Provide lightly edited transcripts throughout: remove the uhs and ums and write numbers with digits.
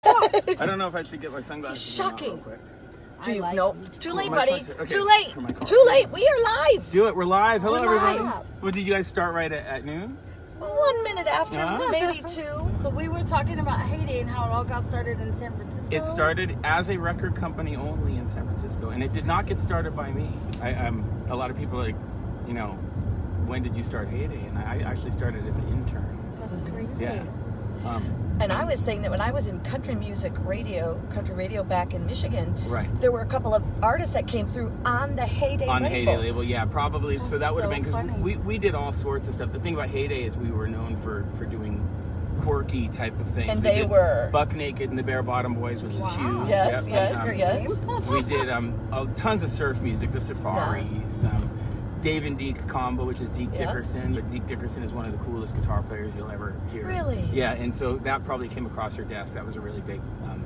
I don't know if I should get my sunglasses. Shocking. Real quick. No, it's too late, buddy. Okay. Too late. Too late. We are live. Do it. We're live. Hello, everybody. Live. Well, did you guys start right at noon? 1 minute after, maybe 2. So we were talking about Heyday and how it all got started in San Francisco. It started as a record company only in San Francisco, and it did not get started by me. A lot of people are like, you know, when did you start Heyday? And I actually started as an intern. That's crazy. Yeah. And I was saying that when I was in country radio back in Michigan, right, there were a couple of artists that came through on the Heyday label. On the Heyday label, yeah, probably. That's so that would have been, because funny. we did all sorts of stuff. The thing about Heyday is we were known for doing quirky type of things. And we they did were Buck Naked and the Bare Bottom Boys, which is huge. Yes, Yep. yes. We did tons of surf music, the Safaris, Dave and Deke combo, which is Deke Dickerson. But Deke Dickerson is one of the coolest guitar players you'll ever hear. Really? Yeah, and so that probably came across your desk. That was a really big,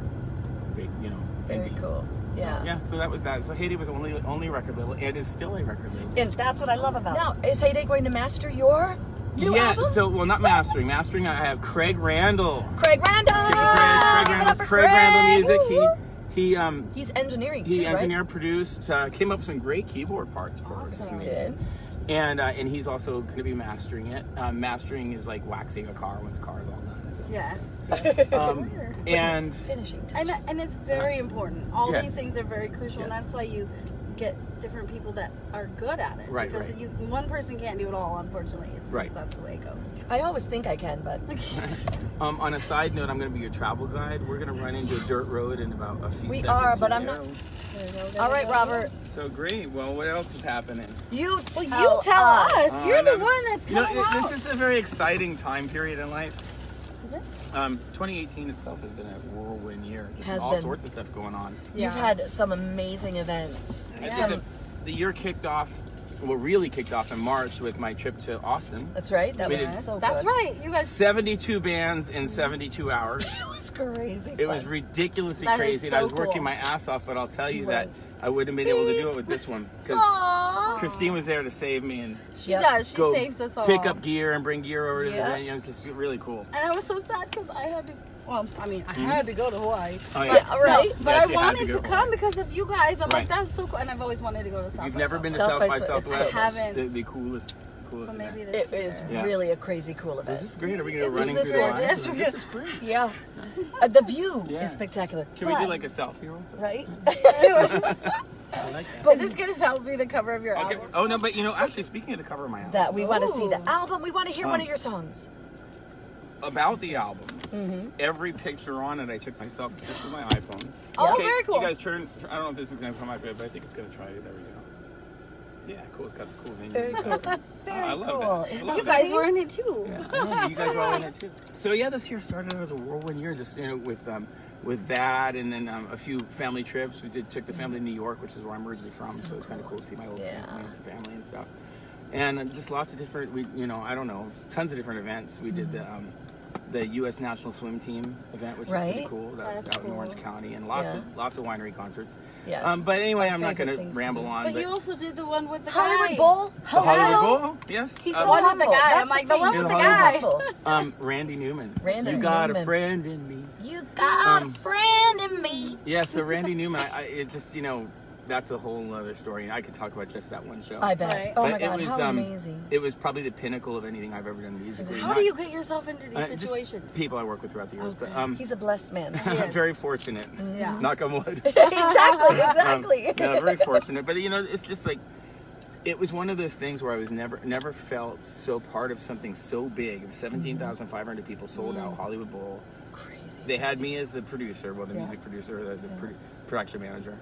Very indie. cool. So, yeah, so that was that. So Heyday was only record label, and is still a record label. And that's what I love about it. Now, is Heyday going to master your new album? So, well, not mastering. Mastering, I have Craig Randall. Craig Randall! Craig Randall Music. He's engineering too, He right? engineered, produced, came up with some great keyboard parts for us. It's amazing. And he's also going to be mastering it. Mastering is like waxing a car when the car is all done. Yes. And finishing touches. And it's very important. All Yes. these things are very crucial, and that's why you get different people that are good at it. Right, because right. one person can't do it all, unfortunately. It's Right. just that's the way it goes. I always think I can, but on a side note, I'm going to be your travel guide. We're going to run into a dirt road in about a few seconds. we are, but I'm not. All right, Robert. So great. Well, what else is happening? You tell us. You're the one that's coming out. This is a very exciting time period in life. Is it? 2018 itself has been a whirlwind year. Just Has all been. sorts of stuff going on. You've had some amazing events. I think the year kicked off, really kicked off in March with my trip to Austin. That's right. That We was did- so good. That's right. You guys. 72 bands in 72 hours. It was crazy. It was ridiculously That is crazy. And I so was working cool. my ass off, but I'll tell you It that was. I wouldn't have been able to do it with this one. Because Aww. Kristine was there to save me and She does. She go saves us all. pick up gear and bring gear over to the Yeah. venue. It was just really cool. And I was so sad because I had to. Well, I mean, I had to go to Hawaii. Oh, yeah. Yeah, right. But Yes, I you had wanted to to go. come because of you guys. I'm Right. like, that's so cool. And I've always wanted to go to South You've by never been to South South by by South- Southwest. I haven't. The coolest So event. maybe this It is Yeah. really a crazy cool event. Is this great? Are we going to Isn't running this through the gorgeous? lines? This is great. Yeah. The view Yeah. is spectacular. Can we do like a selfie real quick? Right? I like that. Is this gonna that will be the cover of your Okay. album? Oh no, but actually, speaking of the cover of my album, That we want to see the Ooh. album. We want to hear one of your songs. about the album, every picture on it I took myself just with my iPhone. Oh, very cool. You guys turn. I don't know if this is going to come out good, but I think it's going to try it. There we go. Yeah, cool. It's got the cool thing. Very cool. Very I love cool. that. I Isn't love You that. guys were in it too. Yeah, I know, you guys were all in it too. So yeah, this year started as a whirlwind year, just with that, and then a few family trips. We took the family to New York, which is where I'm originally from, so it's kind of cool to see my old family and stuff. And just lots of different, I don't know, tons of different events. We did the U.S. National Swim Team event, which is pretty cool. That was out in Orange County, and lots of winery concerts. Yes. But anyway, My I'm not going favorite to things to ramble do. on. But you also did the one with the Hollywood guy. Bowl. The Hollywood Bowl, yes. He's Uh, so one with the humble. guy. That's I'm like, the the one thing. with the He's guy. so humble. Randy Newman. Randy You got Newman. a friend in me. You got a friend in me. Yeah, so Randy Newman, it just, that's a whole other story, and I could talk about just that one show. I bet. Right. Oh But my God, it was, how amazing. It was probably the pinnacle of anything I've ever done musically. How do you get yourself into these just situations? people I work with throughout the years, but He's a blessed man. I'm very fortunate. Yeah. Knock on wood. exactly. No, very fortunate. But it's just like, it was one of those things where I was never felt so part of something so big. It was 17,500 people sold out, Hollywood Bowl. Crazy. They had me as the producer, the music producer, the production manager.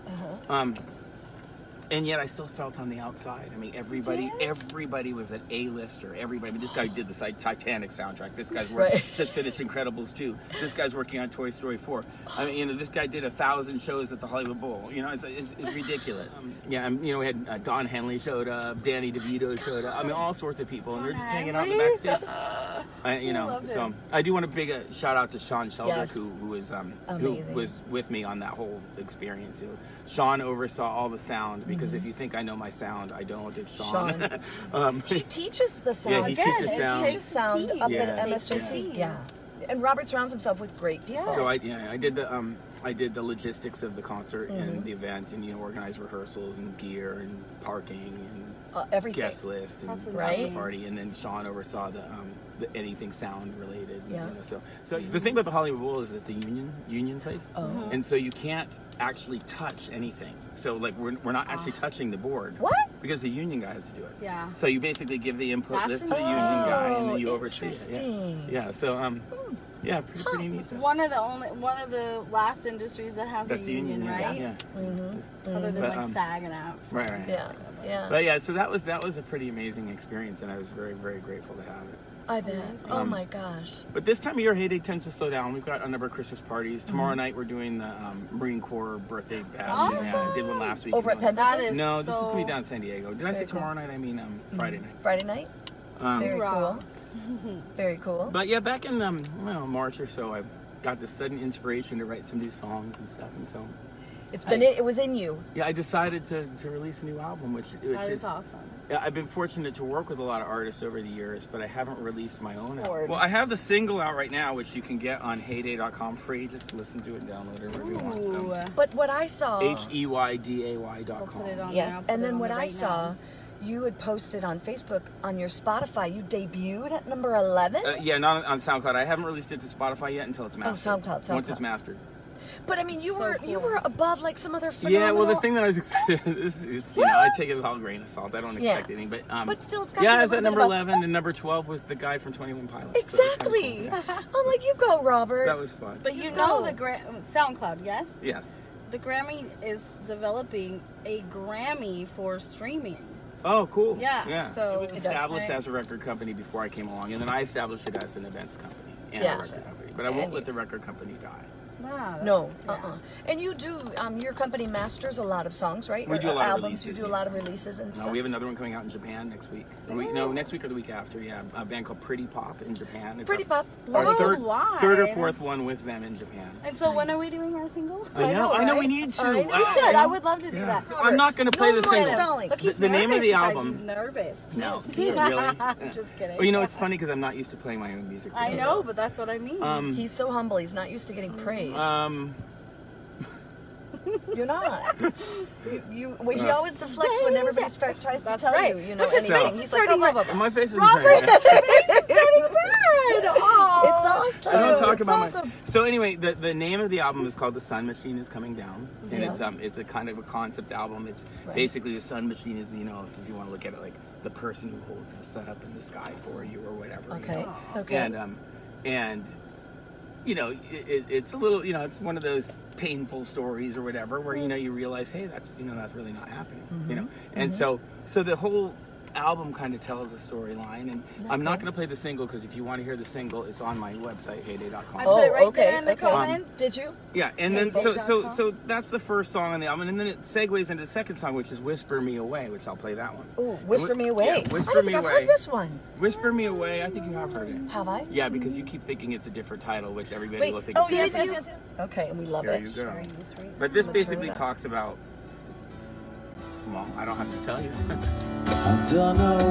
And yet I still felt on the outside. I mean, everybody was an A-lister. Everybody. I mean, this guy did the Titanic soundtrack. This guy's just finished Incredibles 2. This guy's working on Toy Story 4. I mean, this guy did 1,000 shows at the Hollywood Bowl. It's ridiculous. We had Don Henley showed up, Danny DeVito showed up. I mean, all sorts of people, and they're just hanging out in the backstage. So I do want to big shout out to Sean Sheldrick, who was with me on that whole experience. Sean oversaw all the sound, because if you think I know my sound, I don't. It's Sean. He teaches the sound. Yeah, he teaches sound. He teaches sound up at MSJC. Yeah. And Robert surrounds himself with great people. So I did the logistics of the concert and the event, and organized rehearsals and gear and parking and everything. guest list and right. party, and then Sean oversaw the anything sound related. Yeah. So the thing about the Hollywood Bowl is it's a union place, and so you can't actually touch anything. So like we're not actually touching the board. What? Because the union guy has to do it. Yeah. So you basically give the input That's list to the union guy, and then you oversee it. Interesting. Yeah. So yeah, pretty neat. It's one of the last industries that has That's a union, right? Yeah. Other than like SAG and out. Right. Yeah. Yeah. But yeah, so that was a pretty amazing experience, and I was very, very grateful to have it. I bet. Oh my gosh. But this time of year, Heyday tends to slow down. We've got a number of Christmas parties. Tomorrow night, we're doing the Marine Corps birthday bash. Awesome. Yeah, I did one last week. Over at That Pendleton? is No, this is so... going to be down in San Diego. Did I say tomorrow night? I mean Friday night. Friday night? Very Hoorah. cool. Very cool. But yeah, back in March or so, I got this sudden inspiration to write some new songs and stuff. And so It was in you. yeah, I decided to release a new album, which That is awesome. Yeah, I've been fortunate to work with a lot of artists over the years, but I haven't released my own album. Lord. Well, I have the single out right now, which you can get on heyday.com free. Just listen to it and download it wherever you want. So. But what I saw... HEYDAY.com. We'll put it on Yes, there. I'll put and it then on what there I right saw, now. you had posted on Facebook, on your Spotify, you debuted at number 11? Yeah, not on SoundCloud. I haven't released it to Spotify yet until it's mastered. SoundCloud. Once it's mastered. But I mean, you So were cool. you were above like some other phenomenal... Yeah, well, the thing that I was excited, I take it with all grain of salt. I don't expect anything, but still, it's got yeah, to be I was a at little number bit about- 11, and number 12 was the guy from 21 Pilots. So Exactly. that was kinda I'm like, you go, Robert. cool. That was fun. But you Go. know the SoundCloud, yes? Yes. The Grammy is developing a Grammy for streaming. Oh, cool. Yeah, so- it was established Right. as a record company before I came along, and then I established it as an events company and Yeah. a record company. But I won't let the record company die. Wow, No, that's- yeah. And you do, your company masters a lot of songs, right? We do a lot of albums. releases, You do a yeah. lot of releases and stuff. No, we have another one coming out in Japan next week. Next week or the week after. Yeah, a band called Pretty Pop in Japan. It's Pretty Pop. Our Worldwide. third or fourth one with them in Japan. And so when are we doing our single? I know right? we need to. I know. We should. I would love to do that. I'm not going to play the more single. stalling. Look, he's The name of nervous, the you guys. album. He's nervous. No, he is. really. I'm just kidding. Well, it's funny because I'm not used to playing my own music. I know, but that's what I mean. He's so humble. He's not used to getting praise. You're not. He always deflects when everybody tries to That's tell right. you, Look, his anything. face He's is like, turning blah, blah, blah. My face is Robert's turning. face is turning red. Oh, It's awesome. I don't talk It's about awesome. So anyway, the name of the album is called The Sun Machine Is Coming Down, and Yeah. it's a kind of a concept album. It's basically the sun machine is if you want to look at it like the person who holds the sun up in the sky for you or whatever. Okay. You know? Okay. And it's a little it's one of those painful stories or whatever where you realize, hey, that's that's really not happening. And so the whole album kind of tells a storyline, and I'm not going to play the single because if you want to hear the single, it's on my website heyday.com. I put it right there in the okay. comments. Did you? Yeah, and then Heyday.com. so that's the first song on the album, and then it segues into the second song, which is "Whisper Me Away," which I'll play that one. Ooh, Whisper Me Away. Yeah, Whisper I don't Me think I've Away. heard this one. "Whisper Me Away." I think you have heard it. Have I? Yeah, because you keep thinking it's a different title, which everybody Wait. will think. Oh, it's yes. Okay, and we love There it. you go. Sharing this right But this I'm gonna basically turn it up. talks about. Well, I don't have to tell you. I don't know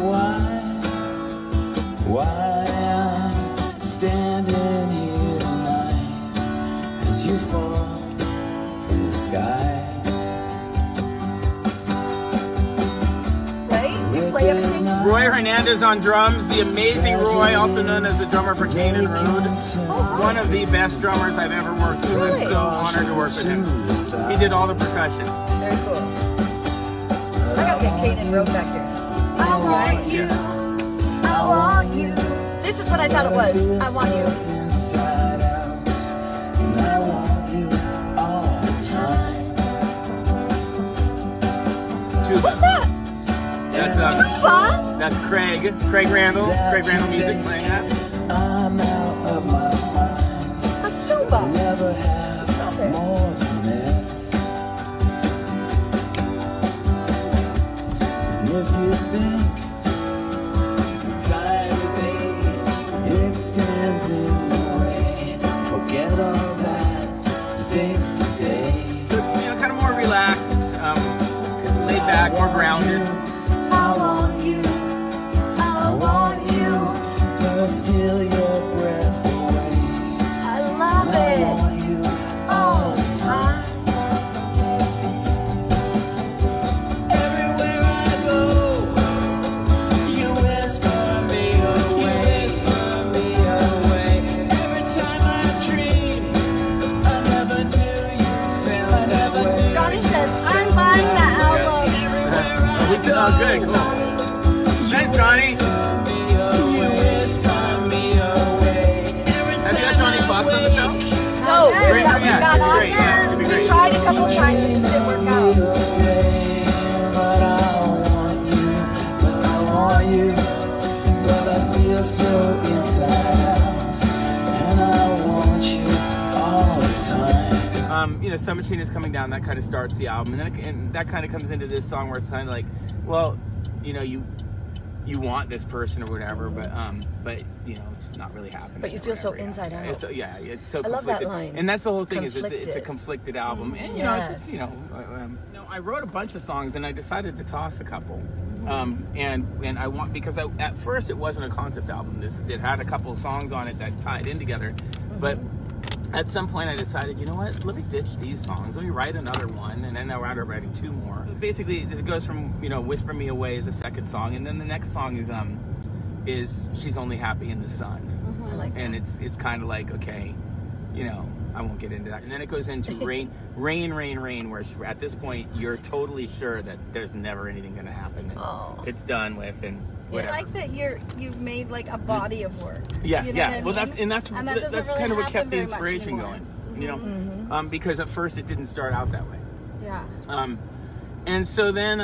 why I'm standing here tonight as you fall from the sky. Right? You play everything? Roy Hernandez on drums, the amazing Roy, also known as the drummer for Kane and Rude. One of the best drummers I've ever worked with. Really? I'm so honored to work with him. He did all the percussion. Very cool. I gotta get Kate and Road back there. I want you. I want you. This is what I thought it was. I want you. Inside out, and I want you all the time. Tuba. What's that? That's Tuba? Craig Randall Music playing that. I'm out of my mind. A tuba. Never have Stop it. more than this. And if you think time is age, it stands in the way. Forget all that. Think today. So, kind of more relaxed, laid back, more grounded. I want you. I want you. But steal your breath away. Oh, good. Cool. Thanks, Johnny. Have you got Johnny Fox on the show? No, Great. we've Yeah, got it's great. Yeah, it's gonna be We great. tried a couple times, it just didn't work out. But I want you, but I want you, but I feel so inside out, and I want you all the time. You know, Sun Machine is coming down. That kind of starts the album, and then and that kind of comes into this song where it's kind of like, well, you know, you want this person or whatever, but you know, it's not really happening. But you feel so whatever, inside out. It's it's so I love conflicted. that line. And that's the whole thing is it's a Conflicted. conflicted album, and you know, it's you know, I wrote a bunch of songs and I decided to toss a couple. And I want because at first it wasn't a concept album. It had a couple of songs on it that tied in together, but at some point I decided, you know what? Let me ditch these songs. Let me write another one, and then I wound up writing two more. Basically, it goes from "Whisper Me Away" is the second song, and then the next song is "She's Only Happy in the Sun," I like that. and it's kind of like, okay, you know, I won't get into that. And then it goes into rain, where at this point you're totally sure that there's never anything going to happen. Oh. It's done with, and I whatever. like that you've made like a body of work. Yeah, You know yeah. what I Well, mean? that's And that doesn't that's really kind of what happen kept the very much inspiration anymore. going. You know, because at first it didn't start out that way. Yeah. And so then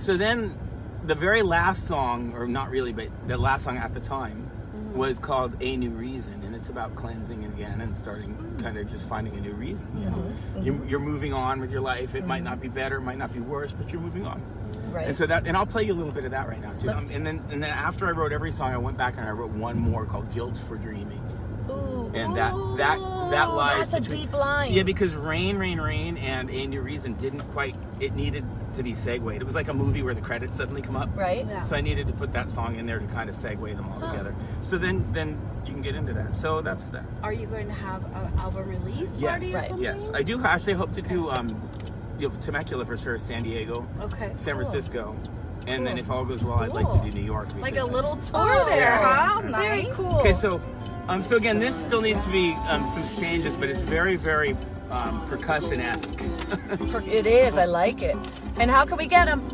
the very last song, or not really, but the last song at the time was called "A New Reason," and it's about cleansing again and starting, kind of just finding a new reason. You know, you're moving on with your life. It might not be better, it might not be worse, but you're moving on. Right. And so and I'll play you a little bit of that right now too. And then after I wrote every song, I went back and I wrote one more called "Guilt for Dreaming." Ooh. And that lies That's a between, deep line. Yeah, because Rain and A New Reason didn't quite, it needed to be segued. It was like a movie where the credits suddenly come up. Right. Yeah. So I needed to put that song in there to kind of segue them all together. So then you can get into that. So that's that. Are you going to have an album release Yes, party or right. something? yes. I do actually hope to do Temecula for sure, San Diego, Okay. San cool. Francisco. And then if all goes well, I'd like to do New York. Like because a little tour there, yeah. huh? Very Nice. cool. Okay, so again, this still needs to be some changes, but it's very, very percussion-esque. It is. I like it. And how can we get them?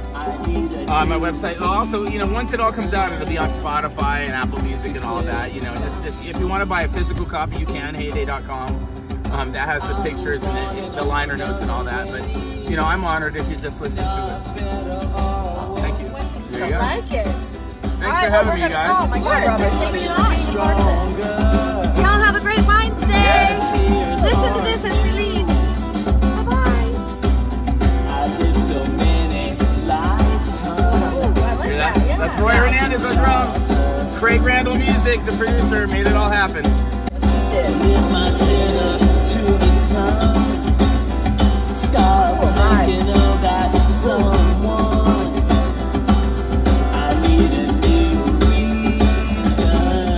On my website. Also, once it all comes out, it'll be on Spotify and Apple Music and all of that. Just if you want to buy a physical copy, you can. Heyday.com. That has the pictures and the liner notes and all that. But I'm honored if you just listen to it. Thank you. There you I go. like it. Thanks for having me, guys. Oh my God, Robert. Thank you so much. Y'all have a great Wednesday. Listen to this as we leave. Bye-bye. I did so many lifetimes. Hear that? That's Roy Hernandez on drums. Craig Randall Music, the producer, made it all happen. Lift my chin up to the sun. Start thinking of that someone. I need a new reason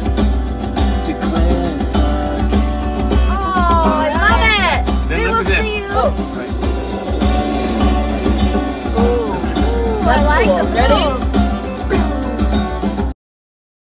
to cleanse again. Oh, I love it. Then We will listen to see this. you. Oh, Right. ooh. I like Cool. the Ready? move.